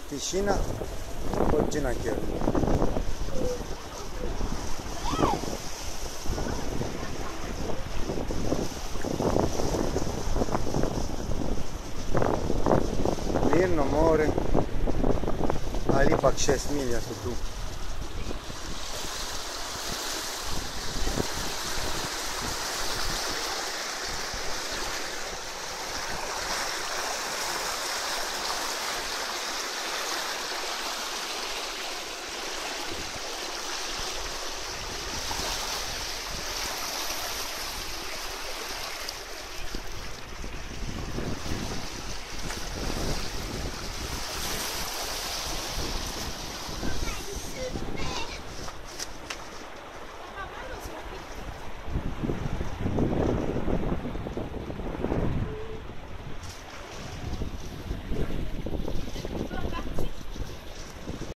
tišina, odčina kjerna. Mirno more, ali ipak 6 milja su tu.